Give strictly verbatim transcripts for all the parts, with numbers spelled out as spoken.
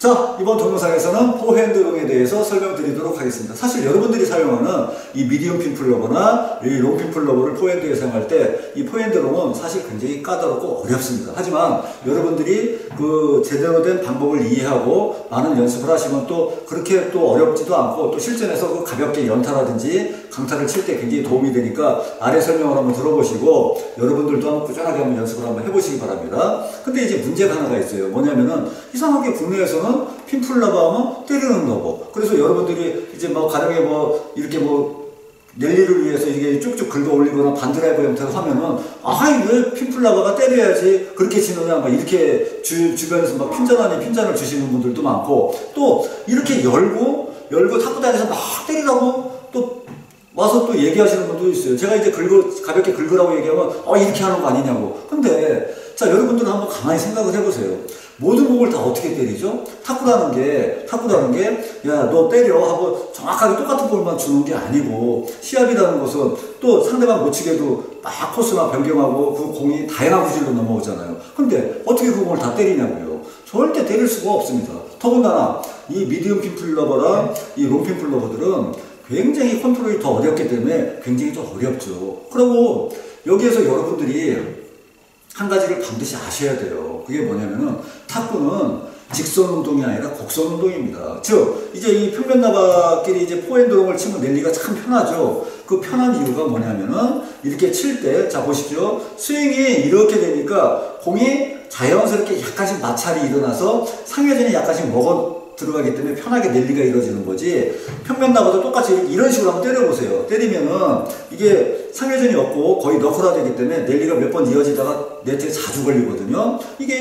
자, 이번 동영상에서는 포핸드롱에 대해서 설명드리도록 하겠습니다. 사실 여러분들이 사용하는 이 미디움 핀플러버나 이 롱 핀플러버를 포핸드에 사용할 때 이 포핸드롱은 사실 굉장히 까다롭고 어렵습니다. 하지만 여러분들이 그 제대로 된 방법을 이해하고 많은 연습을 하시면 또 그렇게 또 어렵지도 않고 또 실전에서 그 가볍게 연타라든지 강타를 칠 때 굉장히 도움이 되니까 아래 설명을 한번 들어보시고 여러분들도 한번 꾸준하게 한번 연습을 한번 해보시기 바랍니다. 근데 이제 문제가 하나가 있어요. 뭐냐면은 이상하게 국내에서는 핀플러버 하면 때리는 러버. 그래서 여러분들이 이제 뭐 가령에 뭐 이렇게 뭐 랠리를 위해서 이게 쭉쭉 긁어 올리거나 반드라이버 형태로 하면은 아, 왜 핀플러버가 때려야지 그렇게 치느냐 막 이렇게 주, 주변에서 막 핀잔 아닌 핀잔을 주시는 분들도 많고 또 이렇게 열고 열고 탁구단에서 막 때리라고 또 와서 또 얘기하시는 분도 있어요. 제가 이제 긁어, 가볍게 긁으라고 얘기하면 어 이렇게 하는 거 아니냐고. 근데 자, 여러분들은 한번 가만히 생각을 해보세요. 모든 공을 다 어떻게 때리죠? 탁구라는 게, 탁구라는 게, 야, 너 때려 하고 정확하게 똑같은 볼만 주는 게 아니고, 시합이라는 것은 또 상대방 못 치게도 막 코스나 변경하고 그 공이 다양한 구질로 넘어오잖아요. 근데 어떻게 그 공을 다 때리냐고요? 절대 때릴 수가 없습니다. 더군다나 이 미디움 핀플러버랑 이 롱 핀플러버들은 굉장히 컨트롤이 더 어렵기 때문에 굉장히 좀 어렵죠. 그리고 여기에서 여러분들이 한 가지를 반드시 아셔야 돼요. 그게 뭐냐면은 탁구는 직선 운동이 아니라 곡선 운동입니다. 즉 이제 이 평면 나박끼리 이제 포핸드롱을 치면 랠리가 참 편하죠. 그 편한 이유가 뭐냐면은 이렇게 칠 때 자 보십시오. 스윙이 이렇게 되니까 공이 자연스럽게 약간씩 마찰이 일어나서 상회전이 약간씩 먹어 들어가기 때문에 편하게 랠리가 이루어지는 거지. 평면 나바도 똑같이 이런 식으로 한번 때려보세요. 때리면은 이게 상회전이 없고 거의 너클화 되기 때문에 랠리가 몇 번 이어지다가 네트에 자주 걸리거든요.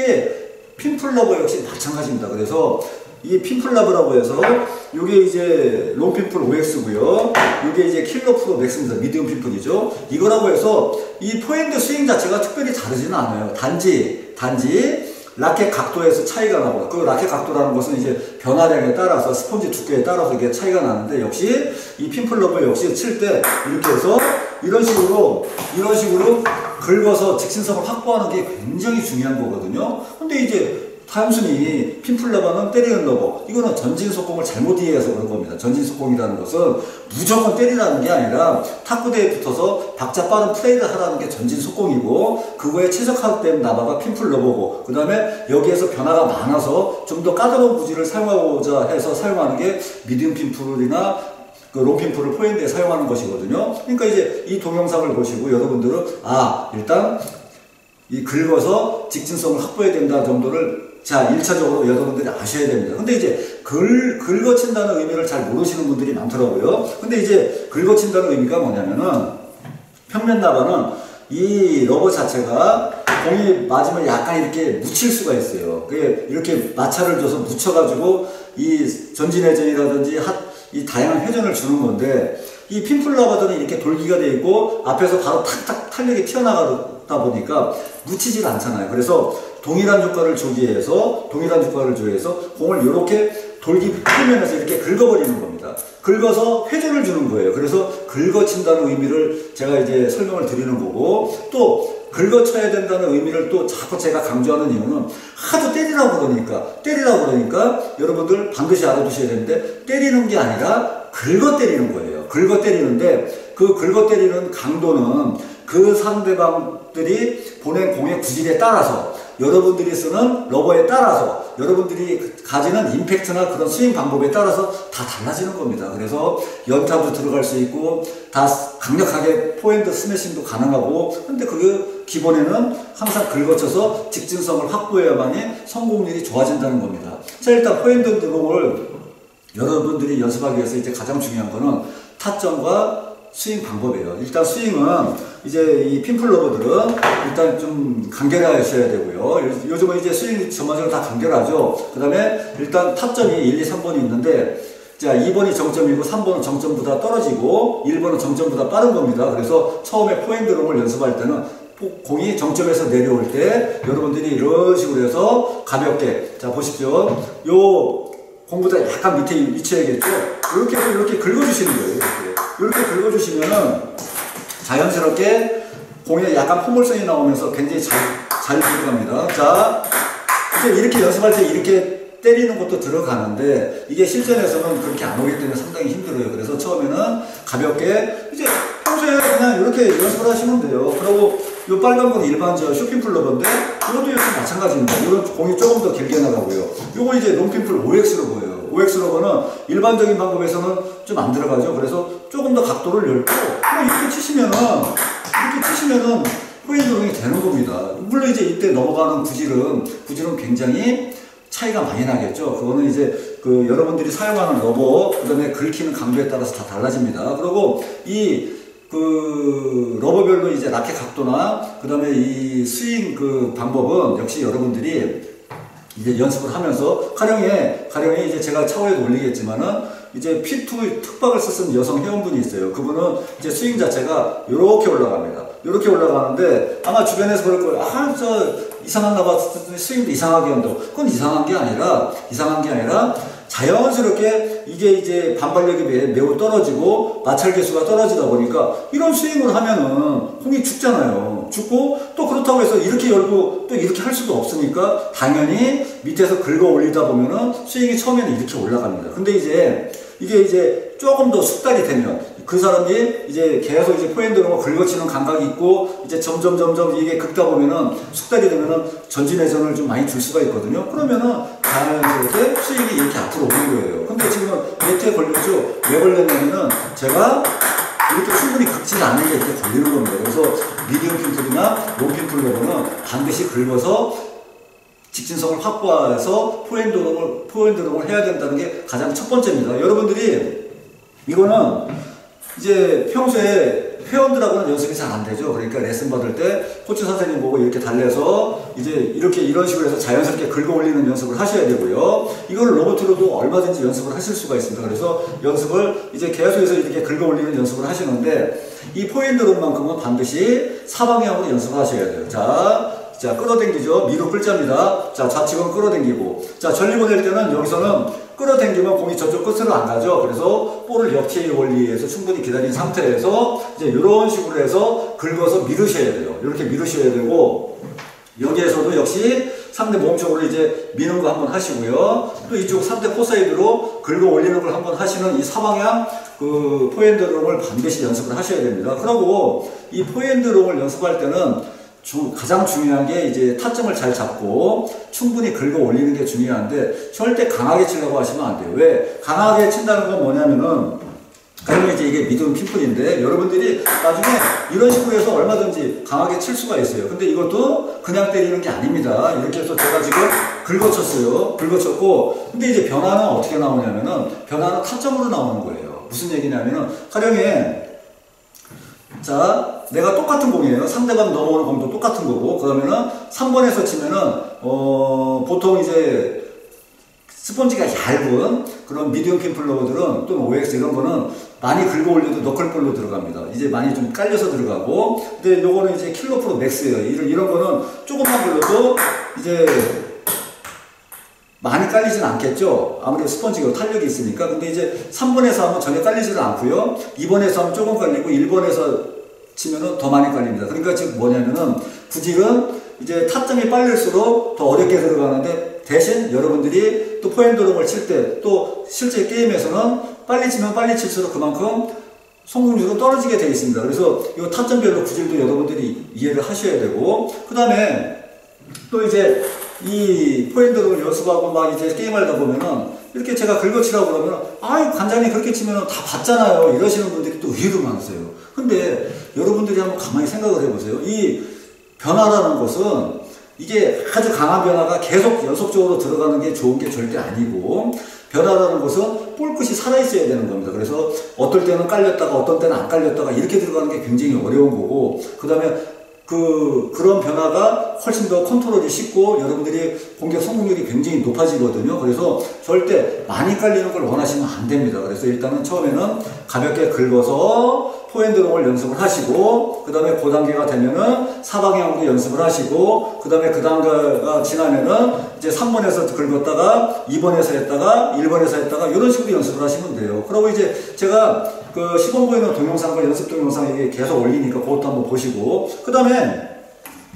이게 핀플러버 역시 마찬가지입니다. 그래서 이 핀플러버라고 해서 이게 이제 롱 핀플 오엑스고요. 이게 이제 킬러 프로 맥스입니다. 미디움 핀플이죠. 이거라고 해서 이 포핸드 스윙 자체가 특별히 다르지는 않아요. 단지 단지 라켓 각도에서 차이가 나고, 그 라켓 각도라는 것은 이제 변화량에 따라서 스펀지 두께에 따라서 이게 차이가 나는데 역시 이 핀플러버 역시 칠 때 이렇게 해서 이런 식으로 이런 식으로 긁어서 직진성을 확보하는 게 굉장히 중요한 거거든요. 근데 이제 단순히 핀플러버는 때리는 러버, 이거는 전진 속공을 잘못 이해해서 그런 겁니다. 전진 속공이라는 것은 무조건 때리라는 게 아니라 탁구대에 붙어서 박자 빠른 플레이를 하라는 게 전진 속공이고, 그거에 최적화된 나바가 핀플러버고, 그 다음에 여기에서 변화가 많아서 좀 더 까다로운 구질을 사용하고자 해서 사용하는 게 미디움 핀플이나 그 롱핀플을 포핸드에 사용하는 것이거든요. 그러니까 이제 이 동영상을 보시고 여러분들은 아, 일단 이 긁어서 직진성을 확보해야 된다 정도를 자, 일 차적으로 여러분들이 아셔야 됩니다. 근데 이제 긁, 긁어친다는 의미를 잘 모르시는 분들이 많더라고요. 근데 이제 긁어친다는 의미가 뭐냐면은 평면 나바는 이 러버 자체가 공이 맞으면 약간 이렇게 묻힐 수가 있어요. 그게 이렇게 마찰을 줘서 묻혀가지고 이 전진회전이라든지 핫, 이 다양한 회전을 주는 건데, 이 핀플러버들은 이렇게 돌기가 돼 있고 앞에서 바로 탁탁 탄력이 튀어나가다 보니까 묻히질 않잖아요. 그래서 동일한 효과를 주기 위해서 동일한 효과를 주기 위해서 공을 이렇게 돌기 표면에서 이렇게 긁어버리는 겁니다. 긁어서 회전을 주는 거예요. 그래서 긁어친다는 의미를 제가 이제 설명을 드리는 거고, 또 긁어쳐야 된다는 의미를 또 자꾸 제가 강조하는 이유는 하도 때리라고 그러니까 때리라고 그러니까 여러분들 반드시 알아두셔야 되는데, 때리는 게 아니라 긁어 때리는 거예요. 긁어 때리는데 그 긁어 때리는 강도는 그 상대방들이 보낸 공의 구질에 따라서, 여러분들이 쓰는 러버에 따라서, 여러분들이 가지는 임팩트나 그런 스윙 방법에 따라서 다 달라지는 겁니다. 그래서 연타도 들어갈 수 있고 다 강력하게 포핸드 스매싱도 가능하고, 근데 그게 기본에는 항상 긁어쳐서 직진성을 확보해야만이 성공률이 좋아진다는 겁니다. 자, 일단 포핸드 롱을 여러분들이 연습하기 위해서 이제 가장 중요한 거는 타점과 스윙 방법이에요. 일단 스윙은 이제 이 핀플러버들은 일단 좀 간결하셔야 되고요. 요즘은 이제 스윙 전반적으로 다 간결하죠. 그 다음에 일단 타점이 일, 이, 삼 번이 있는데, 자, 이 번이 정점이고 삼 번은 정점보다 떨어지고 일 번은 정점보다 빠른 겁니다. 그래서 처음에 포핸드롱을 연습할 때는 공이 정점에서 내려올 때 여러분들이 이런 식으로 해서 가볍게, 자 보십시오. 요 공보다 약간 밑에 위치해야겠죠. 이렇게 이렇게 긁어주시는 거예요. 이렇게, 이렇게 긁어주시면은 자연스럽게 공에 약간 포물선이 나오면서 굉장히 잘, 잘 들어갑니다. 자, 이제 이렇게 연습할 때 이렇게 때리는 것도 들어가는데 이게 실전에서는 그렇게 안 오기 때문에 상당히 힘들어요. 그래서 처음에는 가볍게 이제 평소에 그냥 이렇게 연습을 하시면 돼요. 그리고 이 빨간 건 일반 저 쇼핑 플러버인데 이것도 역시 마찬가지입니다. 이건 공이 조금 더 길게 나가고요. 이거 이제 롱핀풀 오엑스 로버예요. 오엑스 로버는 일반적인 방법에서는 좀 안 들어가죠. 그래서 조금 더 각도를 열고 그냥 이렇게 치시면은 이렇게 치시면은 포핸드롱이 되는 겁니다. 물론 이제 이때 넘어가는 구질은 구질은 굉장히 차이가 많이 나겠죠. 그거는 이제 그 여러분들이 사용하는 러버, 그 다음에 긁히는 강도에 따라서 다 달라집니다. 그리고 이 그 러버별로 이제 라켓 각도나 그 다음에 이 스윙 그 방법은 역시 여러분들이 이제 연습을 하면서 가령에 가령에 이제 제가 차후에도 올리겠지만은 이제 피투 특박을 쓰는 여성 회원분이 있어요. 그분은 이제 스윙 자체가 이렇게 올라갑니다. 이렇게 올라가는데 아마 주변에서 그럴 거예요. 아, 저 이상한가 봐. 스윙도 이상하게 한다고. 그건 이상한 게 아니라 이상한 게 아니라 자연스럽게 이게 이제 반발력에 비해 매우 떨어지고 마찰 개수가 떨어지다 보니까 이런 스윙을 하면은 공이 죽잖아요. 죽고 또 그렇다고 해서 이렇게 열고 또 이렇게 할 수도 없으니까 당연히 밑에서 긁어 올리다 보면은 스윙이 처음에는 이렇게 올라갑니다. 근데 이제 이게 이제 조금 더 숙달이 되면 그 사람이 이제 계속 이제 포핸드로 긁어치는 감각이 있고 이제 점점 점점 이게 긁다 보면은 숙달이 되면은 전진회전을 좀 많이 줄 수가 있거든요. 그러면은 자연스럽게 스윙이 이렇게 앞으로 오는 거예요. 근데 지금 네트에 걸렸죠? 왜 걸렸냐면은 제가 이렇게 충분히 긁지 않는 게 이렇게 걸리는 겁니다. 그래서 미디엄 핀풀이나 롱핀 플러버는 반드시 긁어서 직진성을 확보해서 포핸드롱을, 포핸드롱을 해야 된다는 게 가장 첫 번째입니다. 여러분들이 이거는 이제 평소에 회원들하고는 연습이 잘 안 되죠. 그러니까 레슨 받을 때 코치 선생님 보고 이렇게 달래서 이제 이렇게 이런 식으로 해서 자연스럽게 긁어 올리는 연습을 하셔야 되고요. 이거를 로봇으로도 얼마든지 연습을 하실 수가 있습니다. 그래서 연습을 이제 계속해서 이렇게 긁어 올리는 연습을 하시는데 이 포핸드롱만큼은 반드시 사방향으로 연습을 하셔야 돼요. 자. 자, 끌어당기죠. 미로 끌자입니다. 자, 좌측은 끌어당기고. 자, 전리 보낼 때는 여기서는 끌어당기면 공이 저쪽 끝으로 안 가죠. 그래서 볼을 역체의 원리에서 충분히 기다린 상태에서 이제 이런 식으로 해서 긁어서 미루셔야 돼요. 이렇게 미루셔야 되고, 여기에서도 역시 상대 몸쪽으로 이제 미는 거 한번 하시고요. 또 이쪽 상대 코사이드로 긁어 올리는 걸 한번 하시는 이 사방향 그 포핸드롱을 반드시 연습을 하셔야 됩니다. 그리고 이 포핸드롱을 연습할 때는 주, 가장 중요한 게 이제 타점을 잘 잡고 충분히 긁어 올리는 게 중요한데 절대 강하게 치려고 하시면 안 돼요. 왜? 강하게 친다는 건 뭐냐면은 그러면 이제 이게 미디엄 핀풀인데 여러분들이 나중에 이런 식으로 해서 얼마든지 강하게 칠 수가 있어요. 근데 이것도 그냥 때리는 게 아닙니다. 이렇게 해서 제가 지금 긁어쳤어요. 긁어쳤고 근데 이제 변화는 어떻게 나오냐면은 변화는 타점으로 나오는 거예요. 무슨 얘기냐면은 가령에 자, 내가 똑같은 공이에요. 상대방 넘어오는 공도 똑같은 거고, 그러면은 삼 번에서 치면은, 어, 보통 이제 스펀지가 얇은 그런 미디엄 핀 플러버들은 또는 오엑스 이런 거는 많이 긁어 올려도 너클볼로 들어갑니다. 이제 많이 좀 깔려서 들어가고, 근데 요거는 이제 킬로 프로 맥스예요. 이런, 이런 거는 조금만 긁어도 이제 많이 깔리진 않겠죠. 아무래도 스펀지가 탄력이 있으니까. 근데 이제 삼 번에서 하면 전혀 깔리지는 않고요. 이 번에서 하면 조금 깔리고 일 번에서 치면은 더 많이 깔립니다. 그러니까 지금 뭐냐면은 구질은 이제 타점이 빨릴수록 더 어렵게 들어가는데 대신 여러분들이 또 포핸드롱을 칠 때 또 실제 게임에서는 빨리 치면 빨리 칠수록 그만큼 성공률은 떨어지게 되어 있습니다. 그래서 이 타점별로 구질도 여러분들이 이해를 하셔야 되고 그 다음에 또 이제 이 포핸드롱을 연습하고 막 이제 게임하다 보면은 이렇게 제가 긁어치라고 그러면 아유 관장님 그렇게 치면 다 봤잖아요 이러시는 분들이 또 의외로 많으세요. 근데 여러분들이 한번 가만히 생각을 해보세요. 이 변화라는 것은 이게 아주 강한 변화가 계속 연속적으로 들어가는 게 좋은 게 절대 아니고 변화라는 것은 볼 끝이 살아있어야 되는 겁니다. 그래서 어떨 때는 깔렸다가 어떤 때는 안 깔렸다가 이렇게 들어가는 게 굉장히 어려운 거고 그 다음에 그, 그런 변화가 훨씬 더 컨트롤이 쉽고 여러분들이 공격 성공률이 굉장히 높아지거든요. 그래서 절대 많이 깔리는 걸 원하시면 안 됩니다. 그래서 일단은 처음에는 가볍게 긁어서 포핸드롱을 연습을 하시고 그 다음에 그 단계가 되면은 사방향으로 연습을 하시고 그 다음에 그 단계가 지나면은 이제 삼 번에서 긁었다가 이 번에서 했다가 일 번에서 했다가 이런 식으로 연습을 하시면 돼요. 그리고 이제 제가 그 시범 보이는 동영상과 연습 동영상 이게 계속 올리니까 그것도 한번 보시고 그 다음에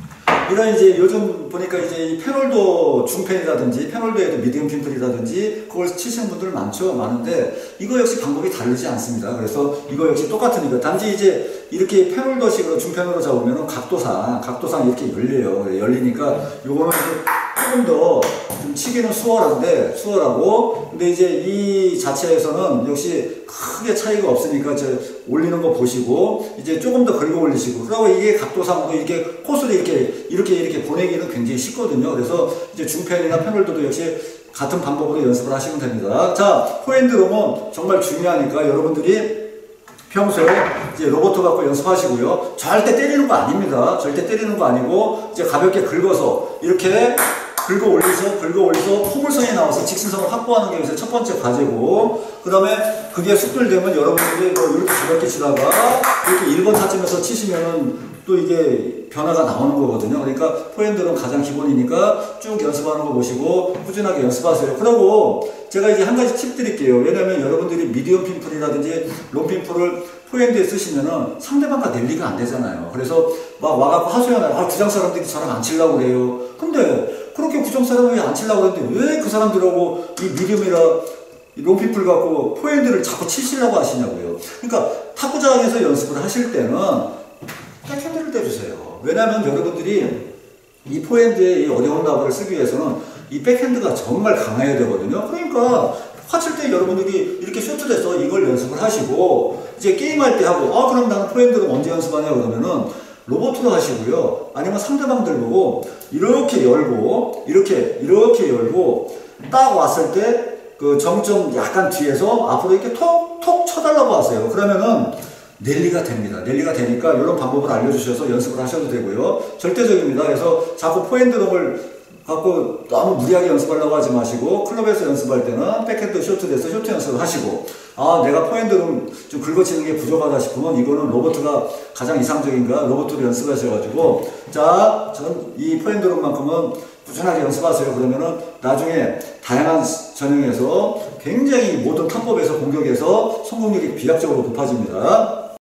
이런 이제 요즘 보니까 이제 이 패널도 중펜이라든지 패널도에도 미디엄 핀플이라든지 그걸 치시는 분들 많죠. 많은데 이거 역시 방법이 다르지 않습니다. 그래서 이거 역시 똑같으니까 단지 이제 이렇게 패널도식으로 중펜으로 잡으면 각도상 각도상 이렇게 열려요. 열리니까 요거는 조금 더 좀 치기는 수월한데 수월하고 근데 이제 이 자체에서는 역시 크게 차이가 없으니까 이제 올리는 거 보시고 이제 조금 더 긁어 올리시고 그리고 이게 각도상으로 이렇게 코스를 이렇게 이렇게 이렇게 보내기는 굉장히 쉽거든요. 그래서 이제 중펜이나 패널도도 역시 같은 방법으로 연습을 하시면 됩니다. 자, 포핸드롱은 정말 중요하니까 여러분들이 평소에 이제 로봇 갖고 연습하시고요. 절대 때리는 거 아닙니다. 절대 때리는 거 아니고 이제 가볍게 긁어서 이렇게 긁어 올리서 긁어 올리서 포물선이 나와서 직선성을 확보하는 게 여기서 첫 번째 과제고 그 다음에 그게 숙달되면 여러분들이 뭐 이렇게 가볍게 치다가 이렇게 일 번 타점에서 치시면은 또 이게 변화가 나오는 거거든요. 그러니까 포핸드는 가장 기본이니까 쭉 연습하는 거 보시고 꾸준하게 연습하세요. 그리고 제가 이제 한 가지 팁 드릴게요. 왜냐면 여러분들이 미디엄 핀풀이라든지 롱 핀풀을 포핸드에 쓰시면은 상대방과 랠리가 안 되잖아요. 그래서 막 와갖고 하소연해요. 아, 구장 사람들이 저랑 안 치려고 그래요. 근데 그렇게 구장 사람이 안 치려고 그러는데 왜 그 사람들하고 이 미디엄이라 롱핀풀 갖고 포핸드를 자꾸 치시려고 하시냐고요. 그러니까 탁구장에서 연습을 하실 때는 백핸드를 떼주세요. 왜냐하면 여러분들이 이 포핸드의 이 어려운 라브를 쓰기 위해서는 이 백핸드가 정말 강해야 되거든요. 그러니까 화칠 때 여러분들이 이렇게 쇼트돼서 이걸 연습을 하시고 이제 게임할 때 하고 아 그럼 나는 포핸드를 언제 연습하냐 그러면은 로봇으로 하시고요. 아니면 상대방들 보고 이렇게 열고 이렇게 이렇게 열고 딱 왔을 때 그 정점 약간 뒤에서 앞으로 이렇게 톡톡 쳐달라고 하세요. 그러면은 랠리가 됩니다. 랠리가 되니까 이런 방법을 알려주셔서 연습을 하셔도 되고요. 절대적입니다. 그래서 자꾸 포핸드롱을 갖고 너무 무리하게 연습하려고 하지 마시고 클럽에서 연습할 때는 백핸드 쇼트 돼서 쇼트 연습을 하시고 아 내가 포핸드롱 좀 긁어치는 게 부족하다 싶으면 이거는 로버트가 가장 이상적인가 로버트로 연습하셔가지고 자 전 이 포핸드롱만큼은 꾸준하게 연습하세요. 그러면은 나중에 다양한 전형에서 굉장히 모든 탑법에서 공격에서 성공률이 비약적으로 높아집니다.